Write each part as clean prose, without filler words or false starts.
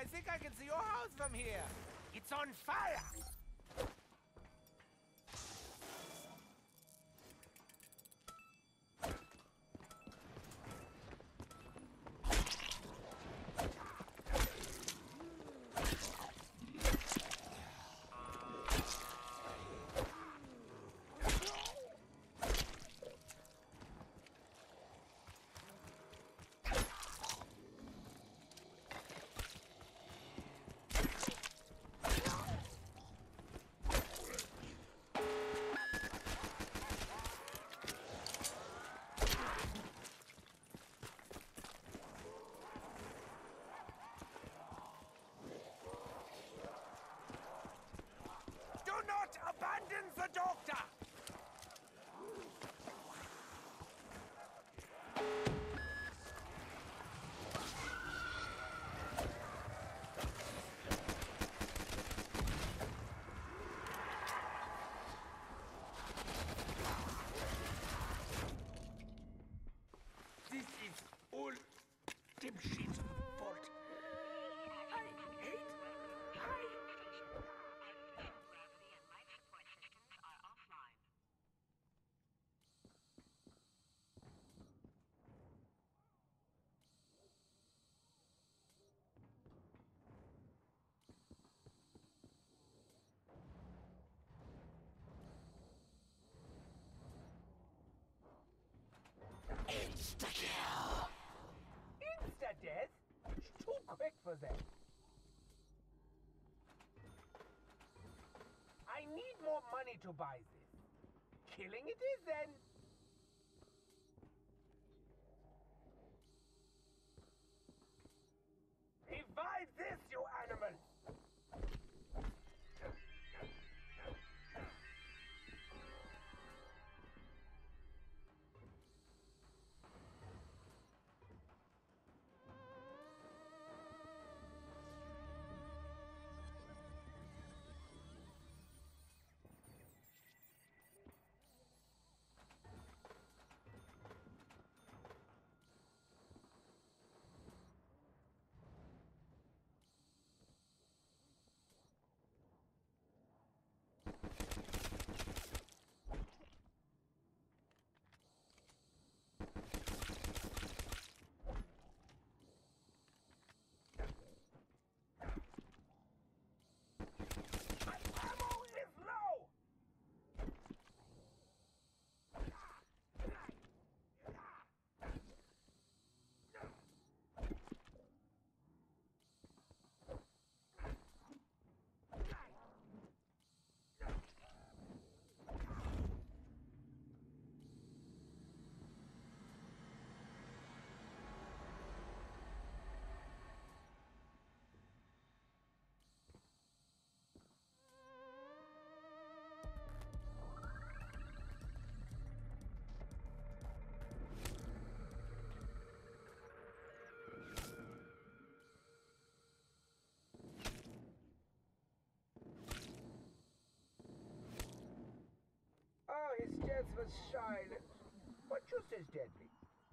think I can see your house from here. It's on fire. Do not abandon the doctor! This is all Tim Sheet's fault. I hate... Gravity and life support systems are offline. Insta-kill! Insta-death? It's too quick for them. I need more money to buy this. Killing it is then. Revive this, you animal! Oh, his death was silent, but just as deadly.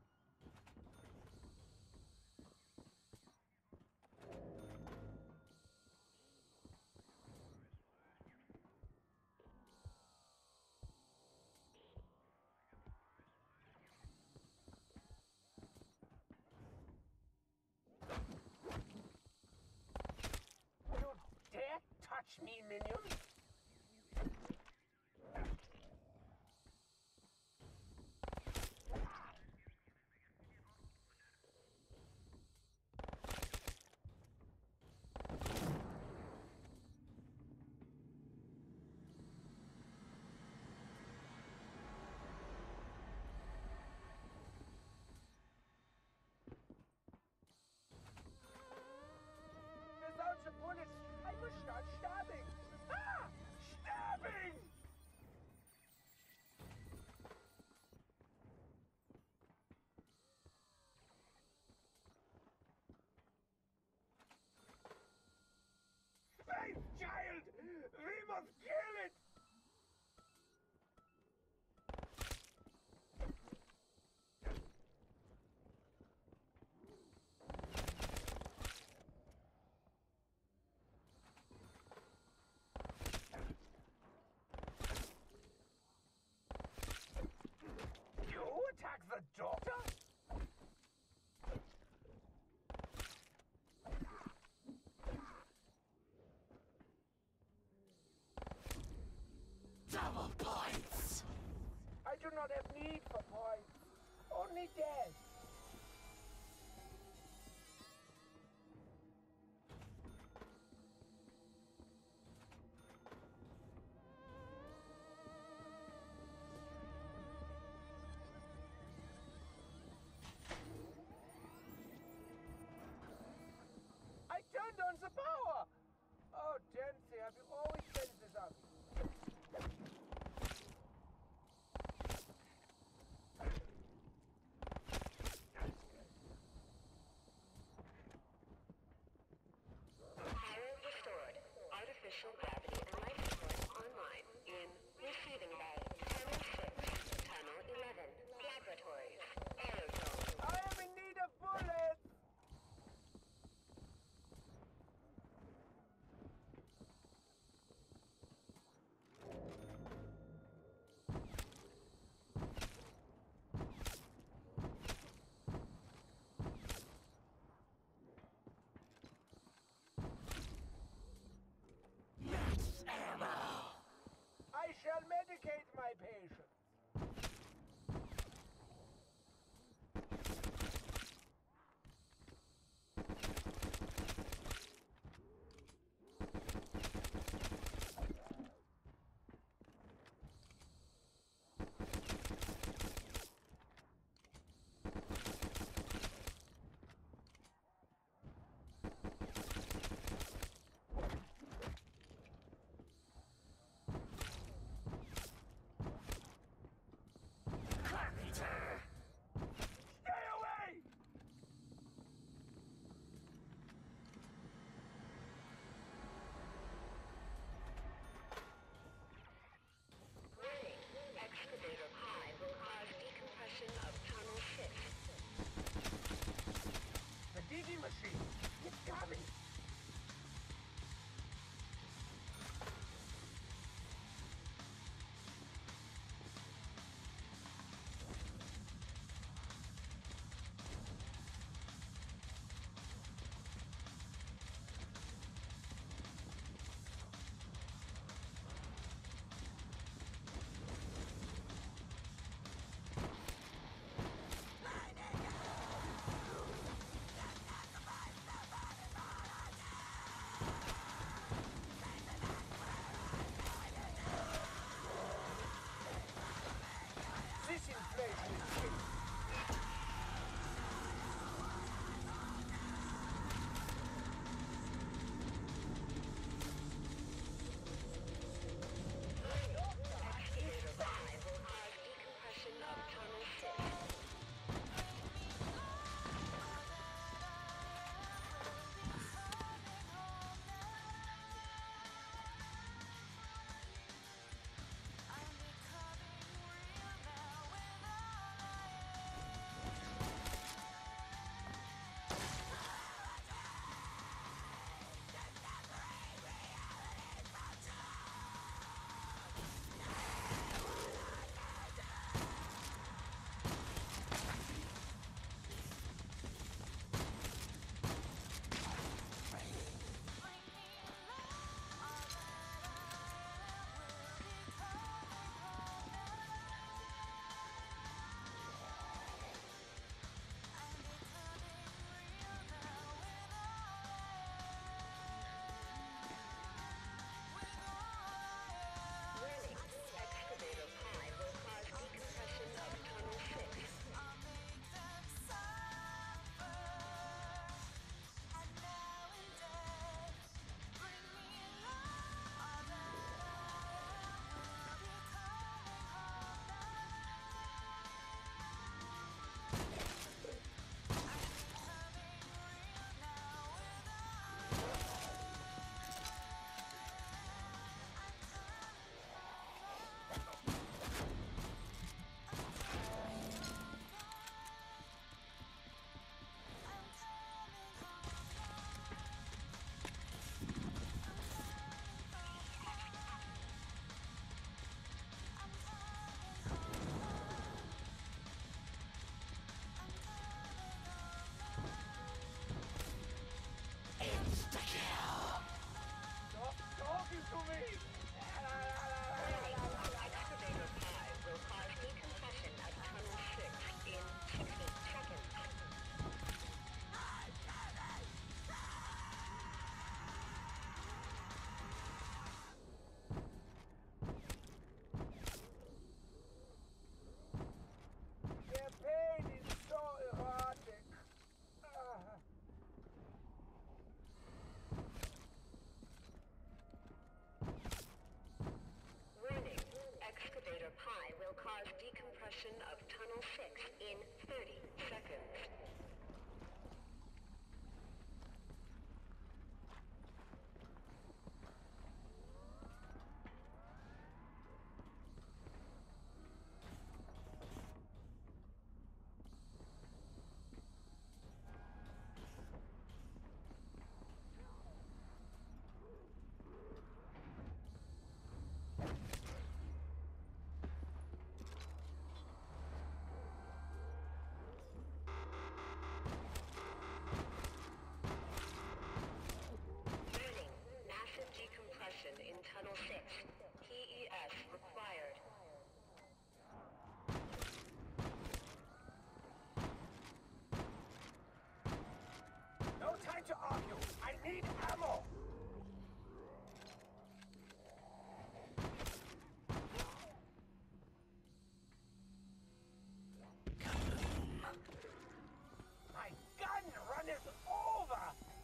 You dare touch me, minion? Without the bullets, I must start stabbing. Ah! not have need for points. Only death. I turned on the power! Oh, Dempsey, have you always been this up? Power restored. Artificial gravity and life support online. In receiving bay. Tunnel 6. Tunnel 11. Laboratories. Aerozone. I am in need of bullets! I shall medicate my patient. completion of Tunnel 6 in 30 seconds. In Tunnel 6. PES required. No time to argue. I need ammo. My gun runneth over.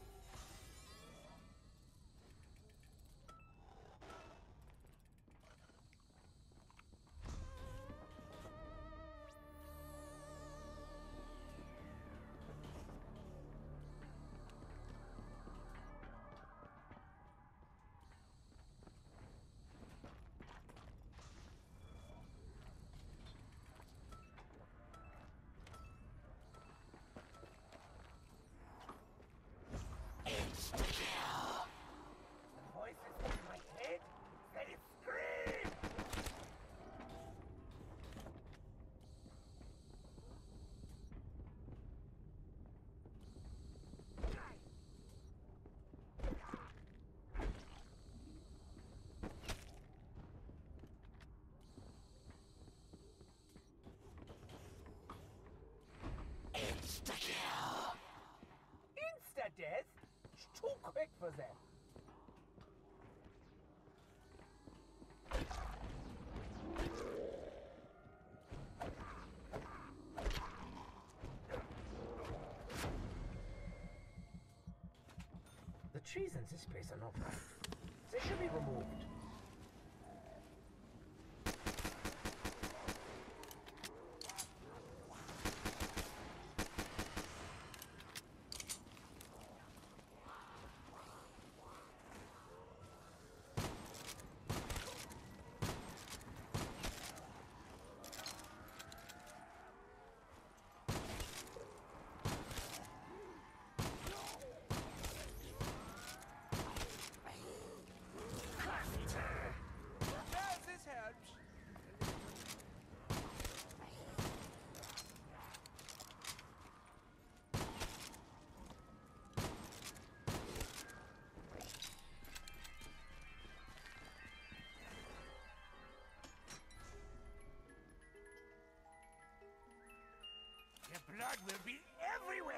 Insta-kill! Insta-death? It's too quick for them. The trees in this place are not right. They should be removed. The blood will be everywhere!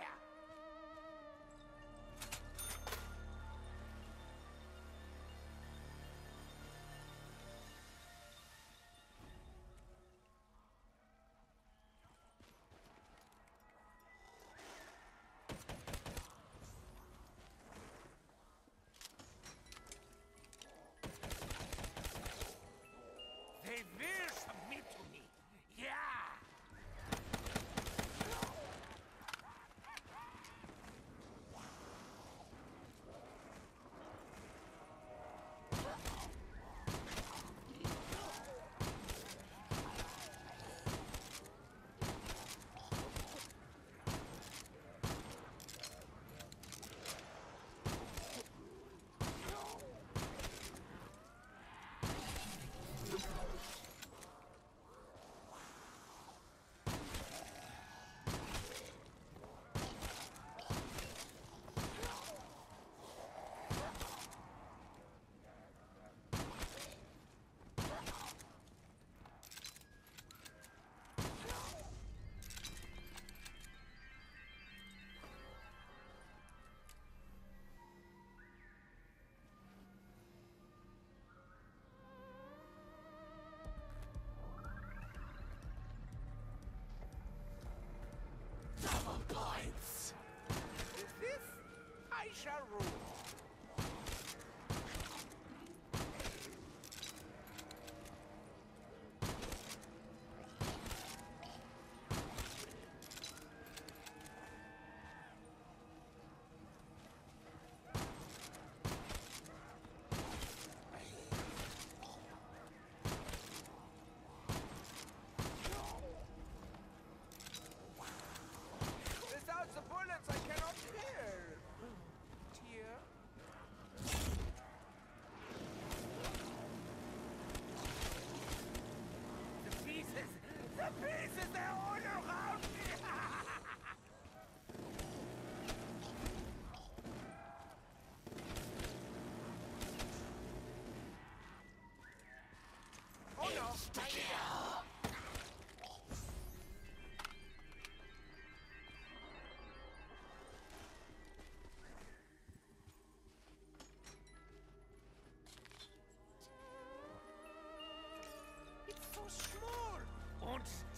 They will submit to me! Yeah! Points. With this, I shall rule.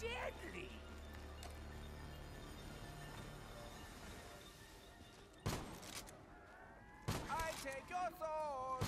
deadly! I take your sword!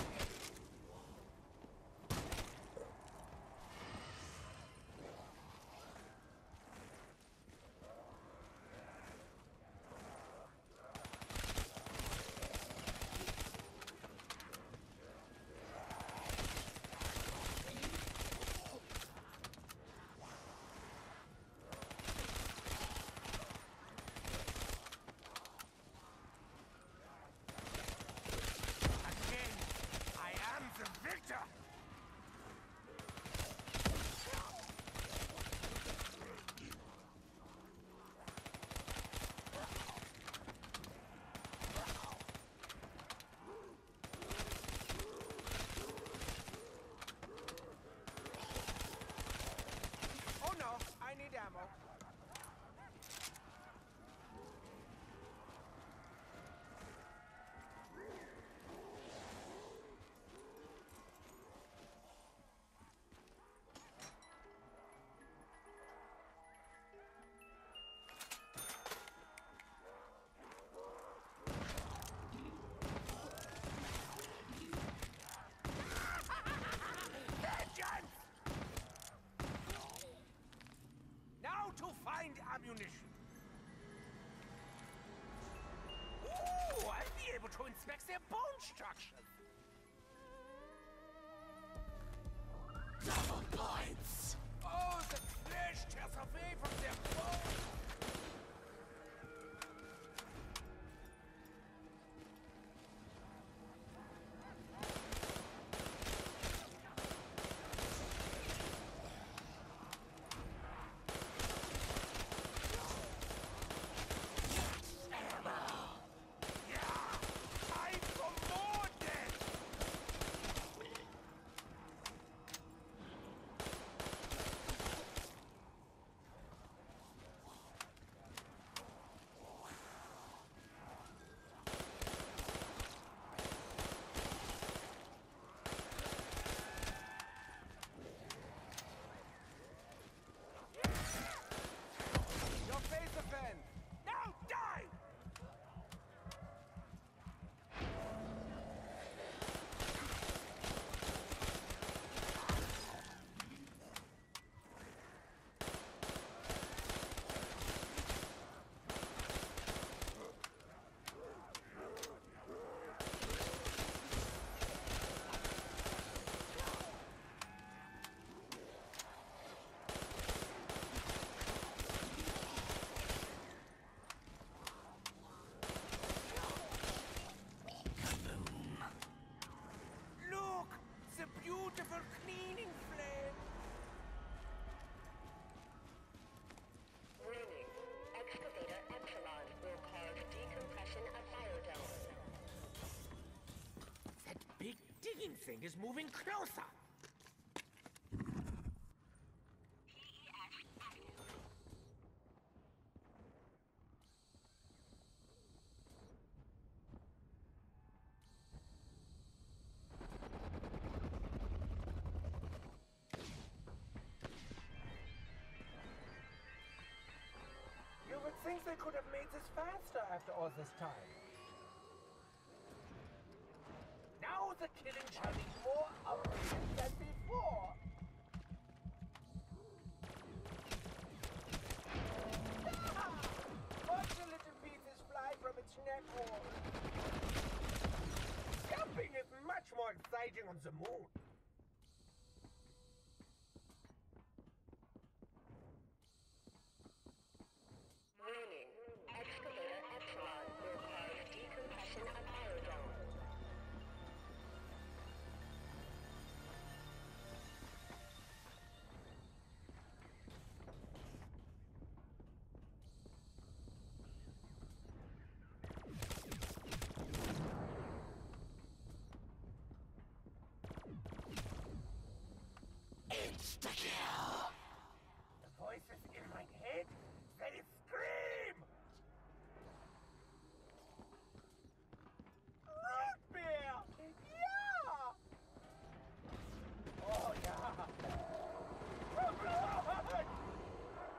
Find ammunition. Ooh, I'll be able to inspect their bone structures. Double points. Oh, the flesh tears away from their bones. Beautiful cleaning flame! Warning. Excavator Epsilon will cause decompression of biodome. That big digging thing is moving closer! You would think they could have made this faster after all this time. Now the killing shall be more updated than before. Ah! Watch the little pieces fly from its neck hole. Jumping is much more exciting on the moon. Warning. Excavator Epsilon will cause decompression of biodome. Insta-kill! The voices in my head, they scream! Root beer! Yeah! Oh, yeah!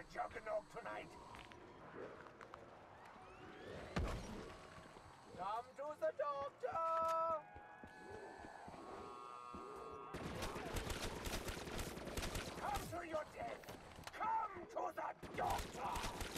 a juggernaut tonight. Come to the doctor. Come to your death. Come to the doctor.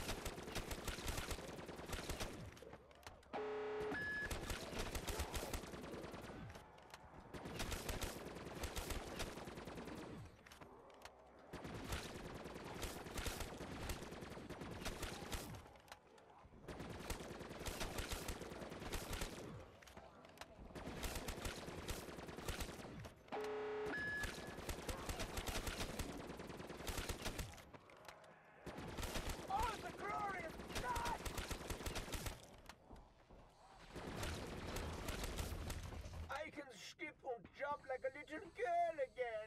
Skip and jump like a little girl again.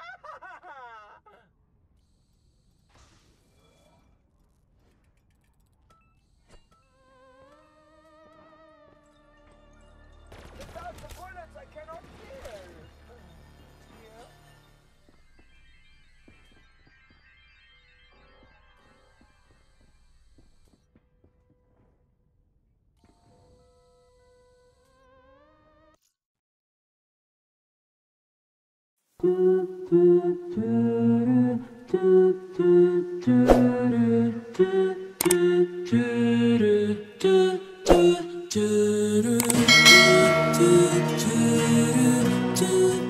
Without the bullets, I cannot hear. Yeah. Do